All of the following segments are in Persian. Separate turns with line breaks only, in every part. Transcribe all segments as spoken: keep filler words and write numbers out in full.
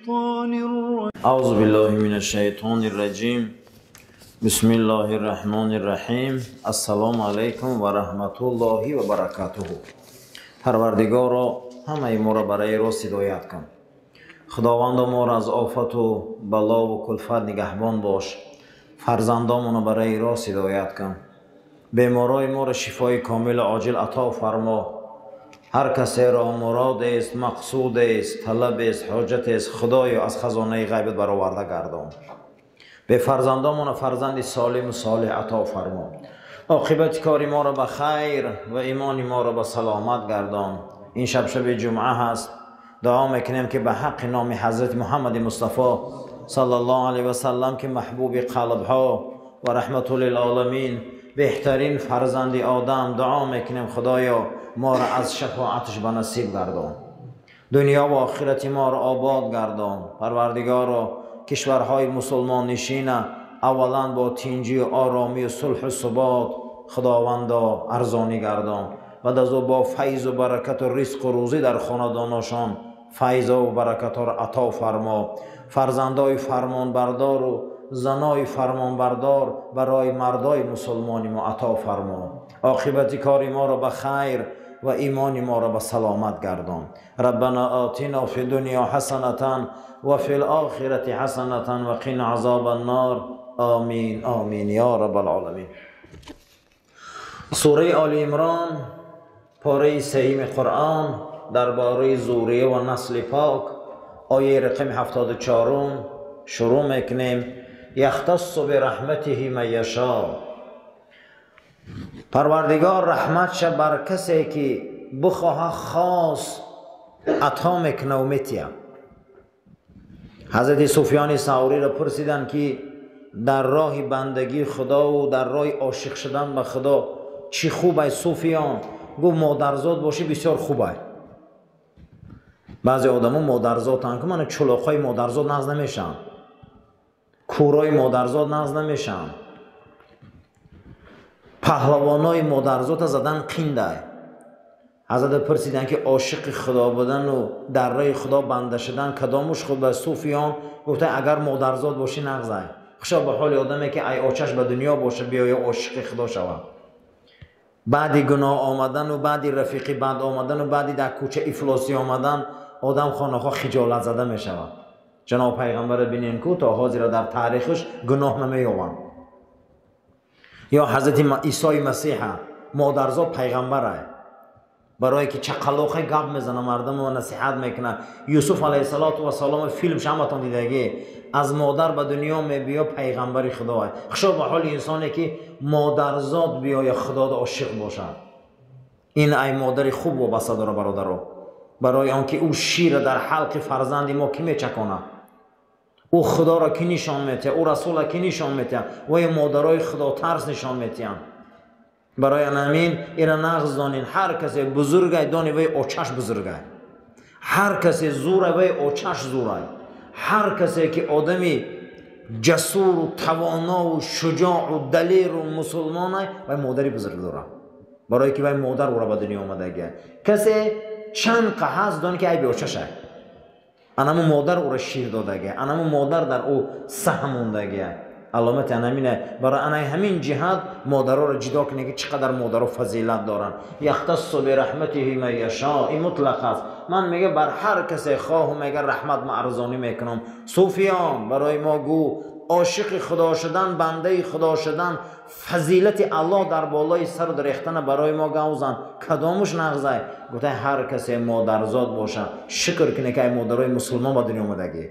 الشيطان الرجيم
أعوذ بالله من الشيطان الرجيم بسم الله الرحمن الرحیم. السلام علیکم و رحمت الله و برکاته. پروردگارا همه ما را برای راست هدایت کن. خداوند ما را از آفت و بلا و کلفت نگهبان باش. فرزندان را برای راست هدایت کن. بیمارای ما را شفای کامل عاجل عطا فرما. هر کسی را مراد است، مقصود است، طلب است، حاجت است، خدایا از خزانه غیبت برآورده گردان. به فرزندان فرزند سالم و صالح عطا فرما. عاقبت کار ما را به خیر و ایمان ما را به سلامت گردان. این شب شب جمعه هست. دعا میکنیم که به حق نام حضرت محمد مصطفی صلی الله علیه و سلم که محبوب قلب ها و رحمت للعالمین بهترین فرزند آدم، دعا میکنیم خدایا ما را از شفاعتش به نصیب گردان. دنیا و آخرت ما را آباد گردان. پروردگارا کشورهای مسلمان نشین اولا با تینجی و آرامی و صلح و ثبات خداوندا ارزانی گردان. بعد از او با فیض و برکت و رزق و روزی در خاندانشان فیض و برکت را عطا فرما. فرزندای فرمان بردار و زنای فرمان بردار برای مردای مسلمانی ما عطا فرما. عاقبت کار ما را به خیر و ایمان ما را به سلامت گردان. ربنا آتنا فی الدنیا حسنة و فی الآخرة حسنة و قنا عذاب النار. آمین آمین یا رب العالمین. سوره آل عمران پاره سهیم قرآن درباره ذریه و نسل پاک، آیه رقم هفتاد و چهار شروع میکنیم. یختص برحمته من یشاء. پروردگار رحمتش بر کسی که بخواه خاص عطا میکنه و میتیه. حضرت سفیان ثوری را پرسیدن که در راه بندگی خدا و در راه عاشق شدن به خدا چی خوبه سفیان؟ گفت مادرزاد باشی بسیار خوبه. بعضی آدم ها مادرزادن که من چلاقای مادرزاد نزد نمیشن، کورای مادرزاد نزد نمیشن، پهلوانای مادرزاد زدن قینده. حضرت پرسیدن که عاشق خدا بودن و در راه خدا بنده شدن کدامش خوب؟ به سفیان گفته اگر مادرزاد باشی نغزه. خوشا به حال آدمی که ای آچش به دنیا باشه بیا یا عاشق خدا شود. بعدی گناه آمدن و بعدی رفیقی بند آمدن و بعدی در کوچه افلاسی آمدن آدم خانه ها خجالت زده می شود. جناب پیغمبر بینین کو تا حاضر در تاریخش گناه نمی یابند. یا حضرت عیسی مسیح مادرزاد پیغمبره، برای که چقلاخه گپ میزنه مردم و نصیحت میکنه. یوسف علیه السلام فیلمش همتون دیدگی از مادر به دنیا می بیا پیغمبری خدا. خشا به حال انسانی که مادرزاد بیا خدا دا عاشق باشه. این ای مادری خوب و بسه داره برادرها، برای آنکه او شیر در حلق فرزند ما کی میچکانه، او خدا را کی نشان میته، او رسول را کی نشان میته و این مادرای خدا ترس نشان میتین. برای همین اینا نغز دانین هر کسی بزرگه دانی وی اوچش بزرگه، هر کسی زوره وی اوچش زوره. هر کسی که آدمی جسور و توانا و شجاع و دلیر و مسلمانه وی مادری بزرگ داره، برای که وی مادر او را به دنیا آمده گه. کسی چند قحص دانی که ای بی اوچشه، انمو مادر او را شیر داده گه، انمو مادر در او سهم مونده گه. علامت همینه. برای انای همین جهاد مادرها را جدا کنه که چقدر مادرها فضیلت دارن. یختص برحمته من یشاء، این مطلق است. من میگه بر هر کسی خواهم میگه رحمت ما ارزانی میکنم. صوفیان برای ما گو عاشق خدا شدن، بنده خدا شدن، فضیلت الله در بالای سر درختن برای ما گوزن. کدامش نغزه؟ گفته هر کسی مادرزاد باشه شکر کنه که مادرای مسلمان به دنیا اومدگی،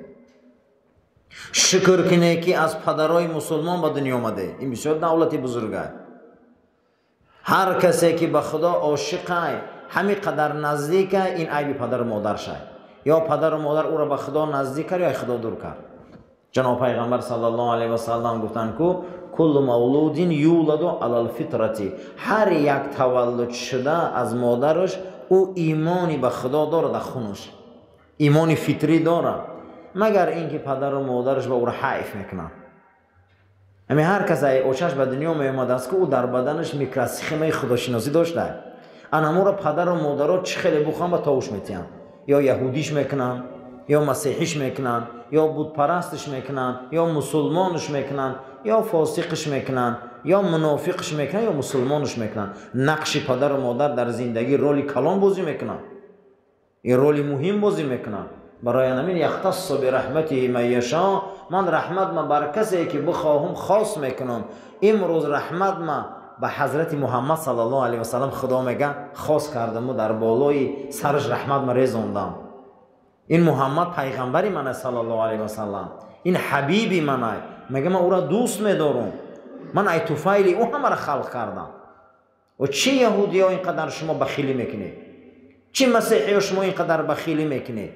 شکر کنه که از پدرای مسلمان به دنیا آمده. این بسیار دولتی بزرگه. هر کسی که به خدا عاشقه همین قدر نزدیکه این عیب پدر و مادر شه. یا پدر و مادر او را به خدا نزدیک کرد یا خدا دور کرد. جناب پیغمبر صلی الله علیه و سلم گفتن که کل مولود یولد علی الفطرة، هر یک تولد شده از مادرش او ایمانی به خدا داره، در خونش ایمانی فطری داره، مگر اینکه پدر و مادرش به او را حیف میکنن. همین هر کسی اوچش به دنیا می اومده است که او در بدنش میکروسکوپ خداشناسی داشته، انمو را پدر و مادرها چه خیلی بخوام به تاوش میتین، یا یهودیش میکنن یا مسیحیش میکنن یا بود پرستش میکنن یا مسلمانش میکنن یا فاسقش میکنن یا منافقش میکنن یا مسلمانش میکنن. نقش پدر و مادر در زندگی رولی کلان بازی میکنن، این رولی مهم بازی میکنن. برای همین یختص برحمته من یشاء، من رحمت ما بر کسی که بخواهم خاص میکنم. امروز رحمت ما به حضرت محمد صلی الله علیه و سلم خدا میگه خاص کردم و در بالای سرش رحمت ما ریزوندم. این محمد پیغمبری منه صلی الله علیه و سلم، این حبیبی منه، میگه من او را دوست میدارم، من ای توفیلی او همه را خلق کردم. و چی یهودی ها اینقدر شما بخیلی میکنید؟ چی مسیحی ها شما اینقدر بخیلی میکنید؟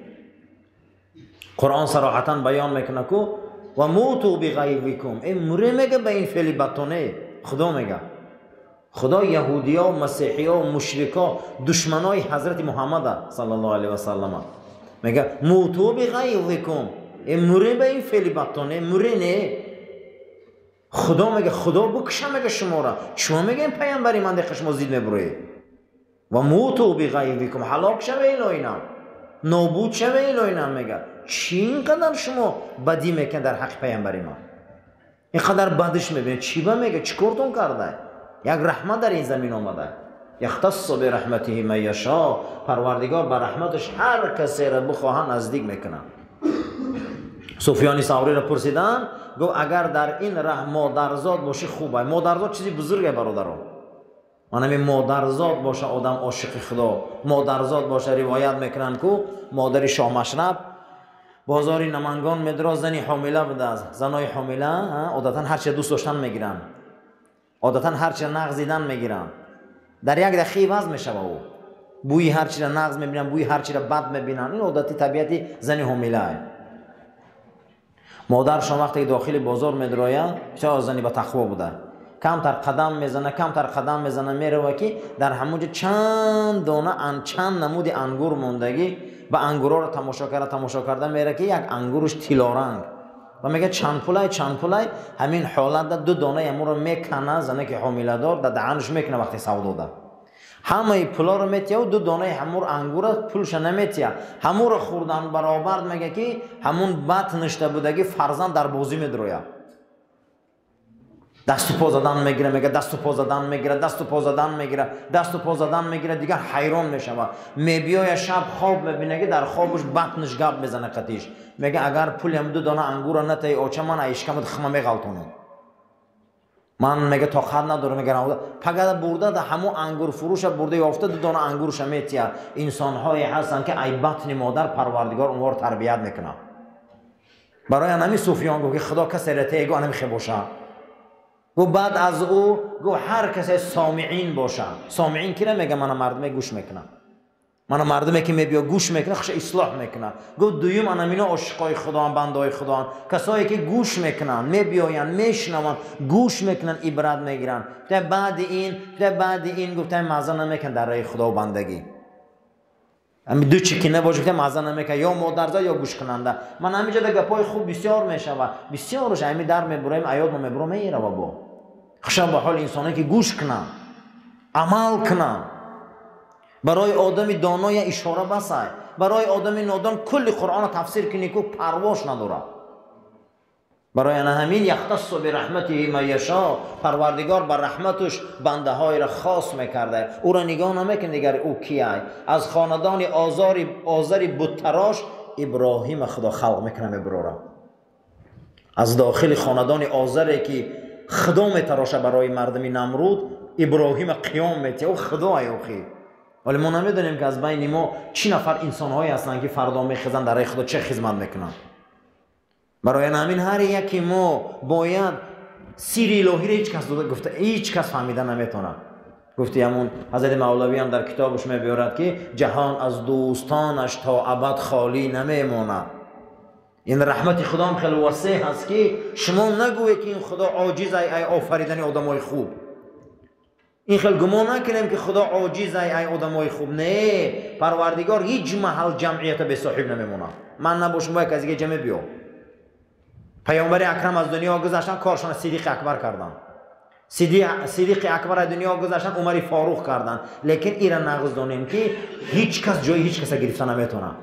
قرآن صراحتا بیان میکنه که و موتو بغیظکم، این مره میگه به این فعل بتونه. خدا میگه، خدا یهودی ها و مسیحی ها و مشرک ها دشمنای حضرت محمد صلی الله علیه و سلم میگه موتو بغیظکم، این مره به این فعل بتونه، مره نه. خدا میگه خدا بکشه میگه شما را، شما میگه این پیامبری من دیگه شما زید میبره. و موتو بغیظکم، هلاک شوه اینا، نابود شوه اینا. میگه چی اینقدر شما بدی میکن در حق پیامبری ما، اینقدر بدش میبینید؟ چی با میگه چی کارتون کرده؟ یک رحمت در این زمین آمده. یختص برحمته من یشاء، پروردگار بر رحمتش هر کسی را بخواهد نزدیک میکنه. سفیان ثوری را پرسیدن، گفت اگر در این ره مادرزاد باشه خوبه. مادرزاد چیزی بزرگه برادران. من مادرزاد باشه آدم عاشق خدا، مادرزاد باشه. روایت میکنن که مادر شاه مشرب بازاری نمنگان میدرا زنی حامله بوده. زنای حامله عادتا هر چه دوست داشتن میگیرن، عادتا هر چه نغزیدن میگیرن. در یک دقیقه وضع میشه او، بوی هر چی را نغز میبینن، بوی هر چی را بد میبینن. این عادتی طبیعتی زنی حامله است. مادرشان وقتی داخل بازار میدراید، چه زنی با تقوا بوده، کمتر قدم میزنه کمتر قدم میزنه میره و که در همونجا چند دانه ان چند نمود انگور موندگی با انگورا رو تماشا کرده تماشا کرده میره که یک انگورش طلا رنگ و میگه چند پولای چند پولای. همین حالت دو دانه امور رو میکنه زنه که حامله دار در دهنش میکنه وقتی سودا ده. همه پولا رو میتیه و دو دانه همور انگور پولش نمیتیه. همور رو خوردن برابر میگه که همون بط نشته بودگی فرزند در بازی میدرویه. دست و پا زدن میگیره، میگه دست و پا زدن میگیره، دست و پا زدن میگیره، دست و پا زدن میگیره. دیگر حیران میشه و میبیای شب خواب میبینه که در خوابش بطنش گپ میزنه قتیش. میگه اگر پول هم دو دانه انگور نتای اوچه من ایشکمت خمه میغلطونم. من میگه تا خد نداره. میگه پگه برده ده همون انگور فروش برده یافته دو دانه انگورش میتیه. انسان های هستن که ای بطن مادر پروردگار اونها رو تربیت میکنه. برای همین سفیان گفت که خدا کسی رته گو نمیخه باشه. گو بعد از او گو هر کسی سامعین باشه. سامعین کی میگه؟ من مردم گوش میکنم، من مردمی که میبیا گوش میکنه خوش اصلاح میکنه. گو دویم انا مینا عاشقای خدا، بندای خدا، کسایی که گوش میکنن، میبیاین، میشنون، گوش میکنن، عبرت میگیرن. تا بعد این تا بعد این گفتن مزه نمیکن در راه خدا و بندگی. هم دو چیکی نباشه که مزه نمیکن، یا مادرزا یا گوش کننده. من همینجا دیگه پای خوب بسیار میشه و بسیارش همین در میبریم ایاد ما میبرم میره و با خوشا به حال انسانی که گوش کنن، عمل کنن. برای آدم دانای اشاره بسای، برای آدم نادان کل قرآن تفسیر کنی که پرواش نداره. برای همین یختص برحمته من یشاء، پروردگار بر رحمتش بنده های را خاص میکرده. او را نگاه نمیکنه دیگر او کیه. از خاندان آزاری آزری بتراش ابراهیم خدا خلق میکنه میبراره. از داخل خاندان آزری که خدا میتراشه برای مردمی نمرود ابراهیم قیام میته. او خدا ایوخی. ولی ما نمیدونیم که از بین ما چی نفر انسان هایی هستن که فردا میخزن در راه خدا چه خدمت میکنن. برای همین هر یکی ما باید سیر الهی را هیچ کس گفته هیچ کس فهمیده نمیتونه. گفتی همون حضرت مولوی هم در کتابش میبیارد که جهان از دوستانش تا ابد خالی نمیماند. این رحمت خدا هم خیلی وسیع هست که شما نگویید که این خدا عاجز ای آفریدن آدمای خوب. این خیلی گمان نکنیم که خدا عاجز ای ای آدمای خوب. نه، پروردگار هیچ محل جمعیت به صاحب نمیمونه. من نباشم باید از یک جمع بیام. پیامبر اکرم از دنیا گذشتن کارشان صدیق اکبر کردن. صدیق صدیق اکبر از دنیا گذشتن عمر فاروق کردن. لیکن ایران نغز دانیم که هیچ کس جای هیچ کس گرفتن نمیتونه.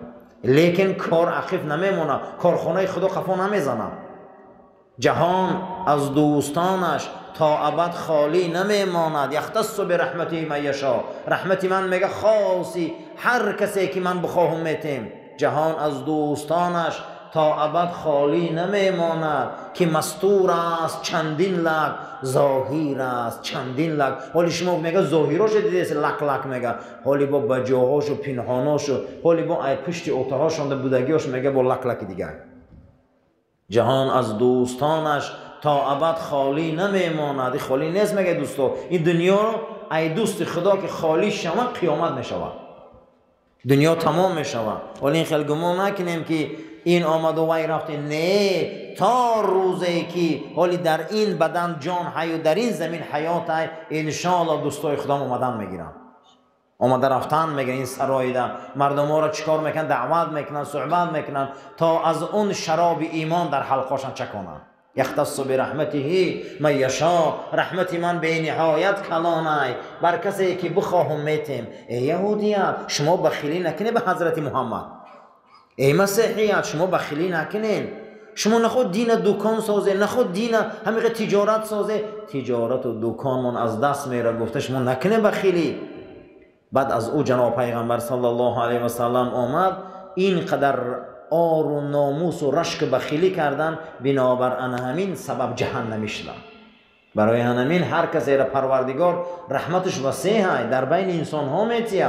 لیکن کار عقیف نمیمونه، کارخانه خدا خفا نمیزنه. جهان از دوستانش تا ابد خالی نمیماند. یختص برحمته من یشاء. رحمت من میگه خاصی هر کسی که من بخواهم میتیم. جهان از دوستانش تا ابد خالی نمیماند که مستور است چندین لک، ظاهر است چندین لک. حالی شما میگه ظاهراش دیدید لک لک میگه، حالی با بجاهاش و پنهاناش و حالی با ای پشت اوتهاشون ده بودگیاش میگه با لک لک دیگه. جهان از دوستانش تا ابد خالی نمیماند. خالی نیست میگه دوستا. این دنیا ای دوست خدا که خالی شما قیامت میشود، دنیا تمام میشود. ولی این خیلی گمان نکنیم که این آمد و وی رفت. نه، تا روزی که حالی در این بدن جان حی و در این زمین حیات های انشاءالله دوستای خدا اومدن میگیرن، آمده رفتن میگن. این سرای ده مردم ها را چیکار میکنن؟ دعوت میکنن، صحبت میکنن تا از اون شراب ایمان در حلقاشان چکنن. یختص برحمته من یشاء. رحمت من به نهایت کلانه بر کسی که بخواهم میتیم. ای یهودیت شما بخیلی نکنه به حضرت محمد. ای مسیحیت شما بخیلی نکنین. شما نخود دین دکان سازه، نخود دین همیشه تجارت سازه. تجارت و دکان من از دست میره. گفته شما نکنه بخیلی. بعد از او جناب پیغمبر صلی الله علیه و سلم آمد. اینقدر آر و ناموس و رشک بخیلی کردن، بنابر ان همین سبب جهنمی شدن. برای همین هر کسی را پروردگار رحمتش وسیع های در بین انسان ها میتیه.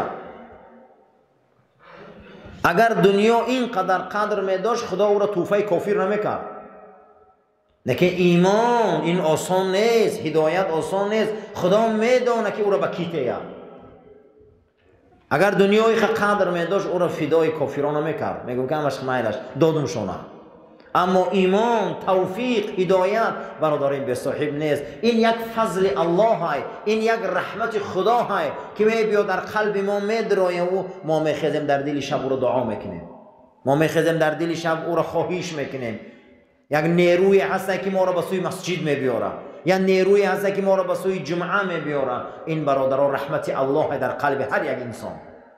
اگر دنیا اینقدر قدر می داشت خدا او را توفه کافر نمیکرد. لیکن ایمان این آسان نیست، هدایت آسان نیست. خدا میدونه که او را بکیته. اگر دنیای قدر می داشت او را فدای کافران نمیکرد، میگم که همش خمیلش دادم شونه. اما ایمان، توفیق، هدایت برادرین به صاحب نیست. این یک فضل الله های، این یک رحمت خدا های که می بیا در قلب ما میدرایه و ما میخیزیم در دل شب او را دعا میکنیم، ما میخیزیم در دل شب او را خواهش میکنیم. یک نیروی هست که ما را به سوی مسجد میبیاره، یا نیروی هست که ما را به سوی جمعه میبیاره. این برادران رحمت الله در قلب هر یک انسان.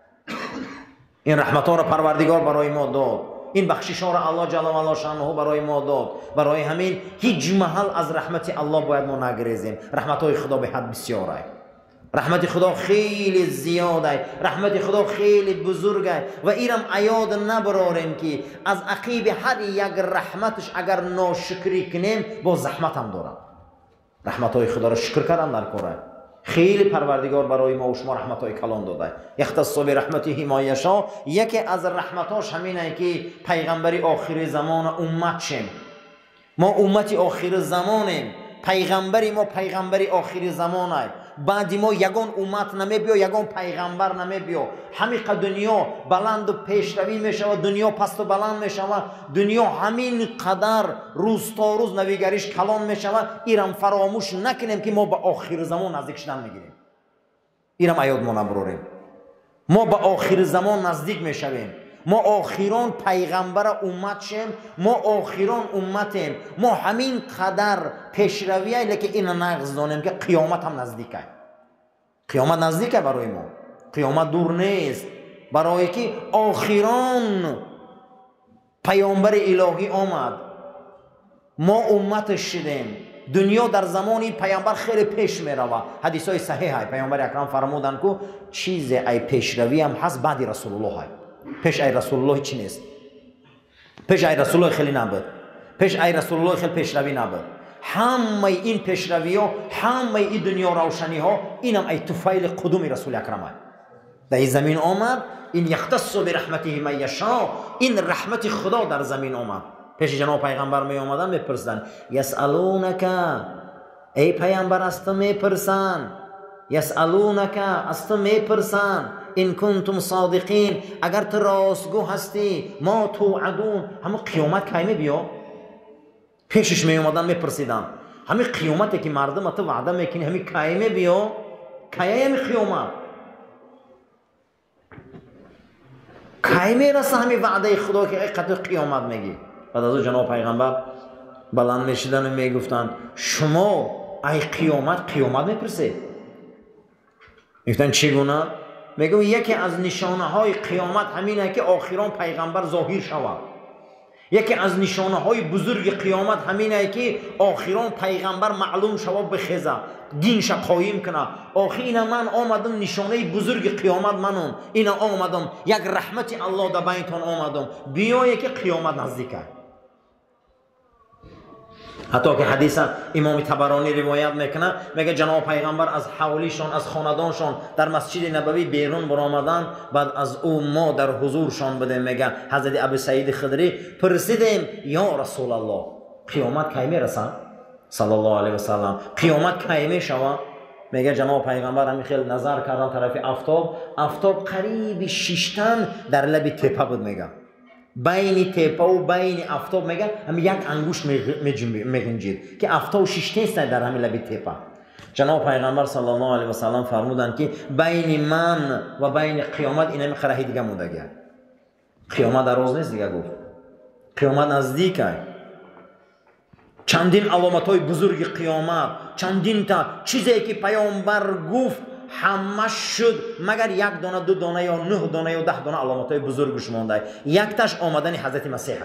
این رحمت ها را پروردگار برای ما داد، این بخشش ها را الله جل و علا شانه برای ما داد. برای همین هیچ محل از رحمت الله باید ما نگریزیم. رحمت های خدا به حد بسیاره، رحمت خدا خیلی زیاده، رحمت خدا خیلی بزرگه و اینم عیاد نبراریم که از عقیب هر یک رحمتش اگر ناشکری کنیم با زحمت هم داره. رحمت های خدا را شکر کردن در کاره. خیلی پروردگار برای ما و شما رحمت های کلان داده. یختص برحمته ما یشاء. یکی از رحمتاش همینه که پیغمبری آخر زمان امت شیم. ما امت آخر زمانیم، پیغمبری ما پیغمبری آخر زمانه. بعد ما یگان امت نمی بیا، یگان پیغمبر نمی بیا. همین قد دنیا بلند و پیشروی می شود، دنیا پست و بلند می شود، دنیا همین قدر روز تا روز نویگریش کلان می شود. ایرم فراموش نکنیم که ما به آخر زمان نزدیک شدن میگیریم. ایرم عیاد ما نبراریم. ما به آخر زمان نزدیک می شویم. ما آخران پیغمبر امت شیم، ما آخران امتیم. ما همین قدر پیشرویه، لیکن این نقض دانیم که قیامت هم نزدیکه. قیامت نزدیکه برای ما، قیامت دور نیست. برای که آخران پیامبر الهی آمد، ما امتش شدیم. دنیا در زمان این پیامبر خیلی پیش می روه. حدیث های صحیح های پیامبر اکرم فرمودن که چیز ای پیشروی هم هست بعد رسول الله های. پیش ای رسول الله چی نیست. پیش ای رسول الله خیلی نبود، پیش ای رسول الله خیلی پیشروی نبود. همه این پیشروی ها، همه این دنیا روشنی ها، اینم ای طفیل قدوم رسول اکرم های. در این زمین آمد. این یختص برحمته من یشاء. این رحمت خدا در زمین آمد. پیش جناب پیغمبر می آمدن می پرسیدن یسالونک، ای پیغمبر از تو می پرسن، یسالونک از تو می پرسن این کنتم صادقین، اگر تو راستگو هستی، ما توعدون. همه قیامت کی می بیا؟ پیشش می آمدن می پرسیدن همه قیامتی که مردم تو وعده میکنی همه کی می بیا؟ کی همه قیامت؟ کی می رسه همه وعده خدا که قطع قیامت میگی؟ بعد از جناب پیغمبر بلند میشدن و میگفتن شما ای قیامت قیامت میپرسید؟ میگفتن چگونه؟ میگم یکی از نشانه های قیامت همینه که آخران پیغمبر ظاهر شود. یکی از نشانه های بزرگ قیامت همینه که آخران پیغمبر معلوم شود بخیزه دینش قایم کنه. آخی اینا من آمدم نشانه بزرگ قیامت منم، اینا آمدم یک رحمت الله در بینتان آمدم، بیایی که قیامت نزدیکه. حتی که حدیث امام طبرانی روایت میکنه، میگه جناب پیغمبر از حولیشان از خاندانشان در مسجد نبوی بیرون برآمدن، بعد از او ما در حضورشان بودیم. میگه حضرت ابو سعید خدری پرسیدیم یا رسول الله قیامت کی میرسه؟ صلی الله علیه و سلم قیامت کی میشود؟ میگه جناب پیغمبر همین خیلی نظر کردن طرف آفتاب، آفتاب قریب شیشتن در لب تپه بود. میگه بین تپه و بین آفتاب میگه هم یک انگوش میگنجید که آفتاب و شیشته است در همین لب تپه. جناب پیغمبر صلی الله علیه و سلم فرمودند که بین من و بین قیامت این همین قرهی دیگه مونده گه. قیامت در روز نیست دیگه، گفت قیامت نزدیکه. چندین علامت های بزرگ قیامت، چندین تا چیزی که پیامبر گفت همه شد، مگر یک دانه دو دانه یا نه دانه یا ده دانه علامت های بزرگش مانده. یک تاش آمدن حضرت مسیح.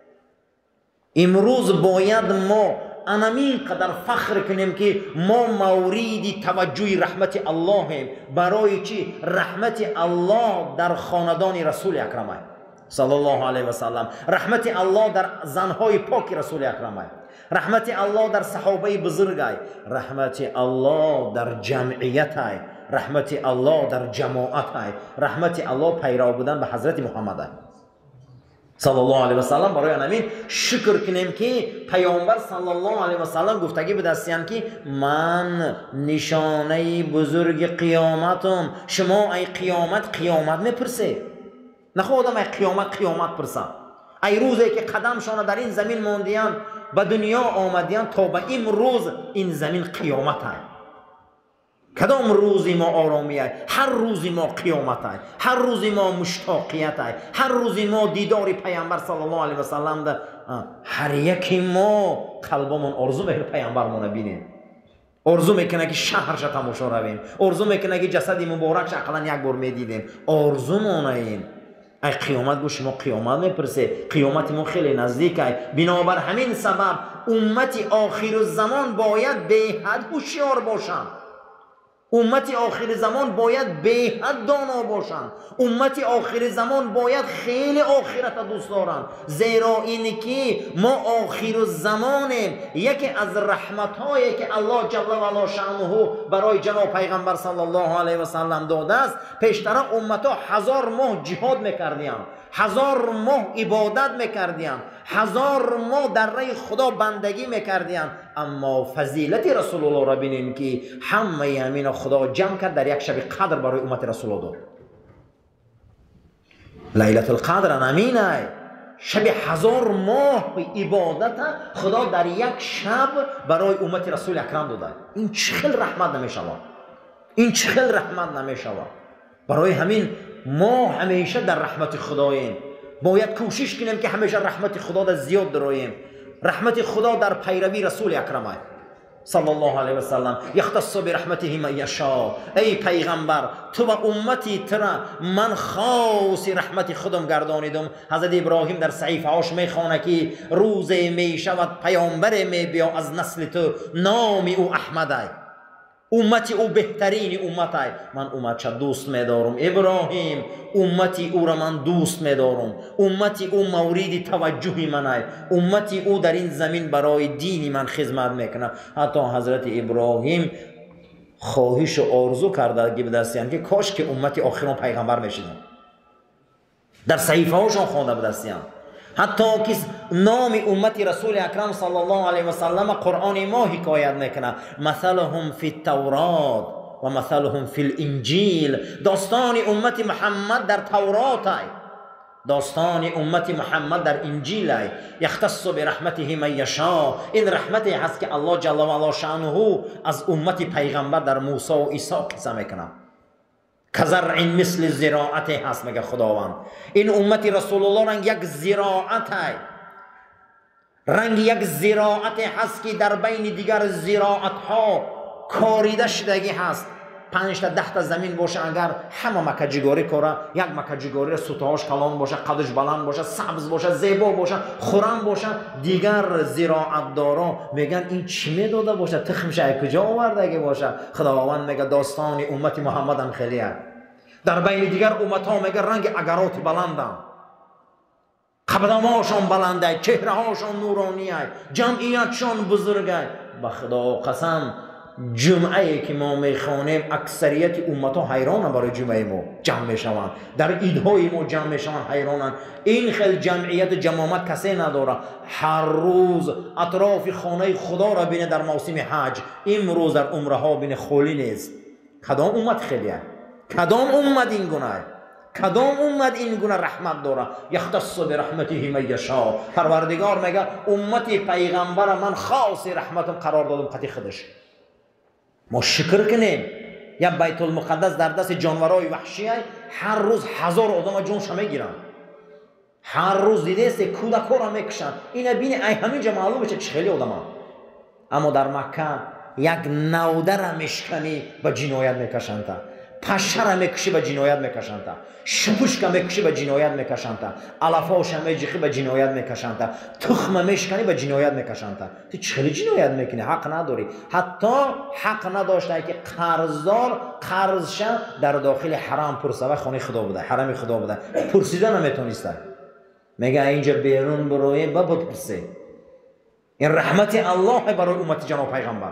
امروز باید ما انمین قدر فخر کنیم که ما مورد توجه رحمت الله هم. برای چی؟ رحمت الله در خاندان رسول اکرم صلی الله علیه و سلم، رحمت الله در زنهای پاک رسول اکرم، رحمت الله در صحابه بزرگ، رحمت الله در جمعیت، رحمت الله در جماعت، رحمت الله پیرو بودن به حضرت محمد صلی الله علیه و سلم. برای همین شکر کنیم که پیامبر صلی الله علیه و سلم گفتگی به دستیان که من نشانه بزرگ قیامتم. شما ای قیامت قیامت میپرسه، نخودم ای قیامت قیامت پرسم. ای روزی که قدمشان در این زمین موندیان به دنیا آمدیان تا به این روز این زمین قیامت های. کدام روزی ما آرامی های؟ هر روزی ما قیامت های، هر روزی ما مشتاقیت های، هر روزی ما دیدار پیامبر صلی الله علیه و سلم ده. هر یکی ما قلبمون آرزو میکنه پیامبرمون رو ببینیم، آرزو میکنه که شهرش تماشا رویم، آرزو میکنه که جسد مبارکش عقلا یک بار میدیدیم. آرزومون این ای قیامت گوش ما قیامت میپرسه، قیامت ما خیلی نزدیکه. بنابر همین سبب امت آخر الزمان باید به حد هوشیار باشند. امت آخر زمان باید به حد دانا باشند. امت آخر زمان باید خیلی آخرت دوست دارند، زیرا اینی که ما آخر الزمان یکی از رحمت‌هایی که الله جل و علا شأنه برای جناب پیغمبر صلی الله علیه و سلم داده است. پیشتر امت‌ها هزار ماه جهاد می‌کردند، هزار ماه عبادت می‌کردند، هزار ماه در راه خدا بندگی می‌کردند، اما فضیلت رسول الله را ببینید که همه همین خدا جمع کرد در یک شب قدر برای امت رسول الله داد. لیلت القدر امینه، شب هزار ماه عبادت خدا در یک شب برای امت رسول اکرم داده. این چخل رحمت نمیشود، این چخل رحمت نمیشود. برای همین ما همیشه در رحمت خداییم، باید کوشش کنیم که همیشه رحمت خدا در زیاد دراییم. رحمت خدا در پیروی رسول اکرم صلی الله علیه و سلم. یختص برحمته من یشاء. ای پیغمبر تو و امتی ترا من خاص رحمت خودم گردانیدم. حضرت ابراهیم در صحیفه هاش میخوانه که روز می شود پیامبر می بیا از نسل تو، نام او احمد، امتی او بهترین امت ای. من امت چه دوست میدارم ابراهیم، امتی او را من دوست میدارم، امتی او مورد توجه من ای، امتی او در این زمین برای دینی من خدمت میکنه. حتی حضرت ابراهیم خواهش و آرزو کرده که به دستیان که کاش که امتی آخران پیغمبر میشدن. در صحیفه هاشون خوانده به دستیان. حتی که نام امت رسول اکرم صلی الله علیه و سلم قرآن ما حکایت میکنه، مثلهم فی التورات و مثلهم فی الانجیل. داستان امت محمد در تورات ای، داستان امت محمد در انجیل ای. یختص برحمته من یشاء. این رحمتی هست که الله جل و علا شأنه از امت پیغمبر در موسی و عیسی قصه میکنه. کزرع مثل زراعت هست میگه خداوند. این امت رسول الله رنگ یک زراعت های، رنگ یک زراعت هست که در بین دیگر زراعت ها کاریده شدگی هست. پنج تا ده تا زمین باشه، اگر همه مکجگاری کاره، یک مکجگاری سوتاش کلان باشه، قدش بلند باشه، سبز باشه، زیبا باشه، خورم باشه، دیگر زراعتدارا میگن این چی میداده باشه، تخمش از کجا آورده باشه؟ خداوند میگه داستان امت محمد هم خیلی است. در بین دیگر امت ها میگه رنگ اگرات بلندن، قدمهاشون بلنده، چهره هاشون نورانیه، جمعیتشون بزرگه. به خدا قسم جمعه ای که ما میخوانیم اکثریت امت ها حیرانن برای جمعه ما جمع میشوند، در عیدهای ما جمع میشوند حیرانن. این خیلی جمعیت جمامت کسی نداره. هر روز اطراف خانه خدا را بینه در موسم حج، امروز در عمره ها بینه خالی نیست. کدام امت خیلیه؟ کدام امت این گونه؟ کدام امت این گونه رحمت داره؟ یختص برحمته من یشاء. پروردگار میگه امت پیغمبر من خاص رحمتم قرار دادم قطعی خودش. ما شکر کنیم. یا بیت المقدس در دست جانورای وحشی هر روز هزار آدم جونش میگیرن. هر روز دیده است کودکا را میکشن. اینا بین ای همینجا معلومه چه خیلی آدم ها. اما در مکه یک نوده را میشکنی به جنایت میکشند تا، پشه را میکشی به جنایت میکشند تا، شپوشک میکشی به جنایت میکشند تا، علفاش میجخی به جنایت میکشند تا، تخم میشکنی به جنایت میکشند تا. تو چه جنایت میکنی؟ حق نداری. حتی حق نداشته که قرضدار قرضش در داخل حرم پرسه خانه خدا بوده، حرم خدا بوده، پرسیدن نمیتونسته. میگه اینجا بیرون بروی بابا پرسه. این رحمت الله برای امت جناب پیغمبر.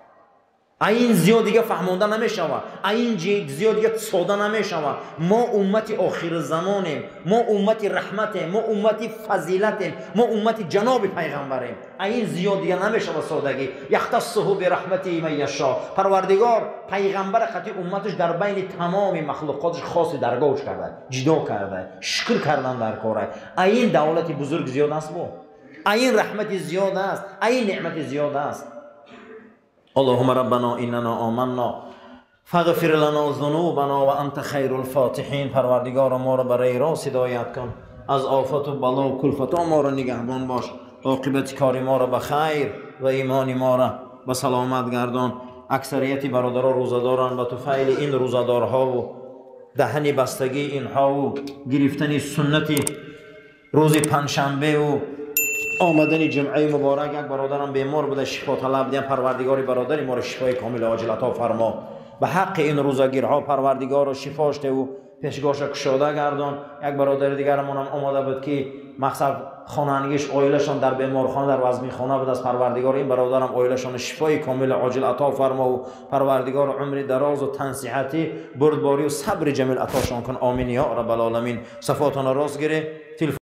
این زیاد دیگه فهمونده نمیشوه، این زیاد دیگه ساده نمیشوه. ما امت آخر زمانیم، ما امت رحمتیم، ما امت فضیلتیم، ما امت جناب پیغمبریم. این زیاد دیگه نمیشوه سادگی. یختصه برحمته من یشاء. پروردگار پیغمبر خطی امتش در بین تمام مخلوقاتش خاص درگاهش کرده، جدا کرده، شکر کردن در کاره. این دولت بزرگ زیاد است، بو این رحمت زیاد است، این نعمت زیاد است. اللهم ربنا اننا آمنا فاغفر لنا ذنوبنا وانت خیر الفاتحین. پروردگار ما را برای راست هدایت کن، از آفت و بلا و کلفت ما را نگهبان باش، عاقبت کار ما را به خیر و ایمان ما را به سلامت گردان. اکثریت برادران روزه دارند، به طفیل این روزه‌دارها و دهن بستگی اینها و گرفتن سنت روز پنجشنبه و آمدن جمعه مبارک، یک برادرم بیمار بوده شفا طلب دیدم. پروردگاری برادری ما را شفای کامل عاجل عطا فرما. به حق این روزگیرها پروردگار شفاش ده و پیشگاش کشاده گردان. یک برادر دیگر من هم آماده بود که مقصد خانگیش اویلشان در بیمارخانه در وزمی خانه بود. از پروردگار این برادرم اویلشان شفای کامل عاجل عطا فرما و پروردگار عمر دراز و تنصیحتی بردباری و صبر جمیل عطاشان کن. آمین یا رب العالمین. صفاتنا راست گیره.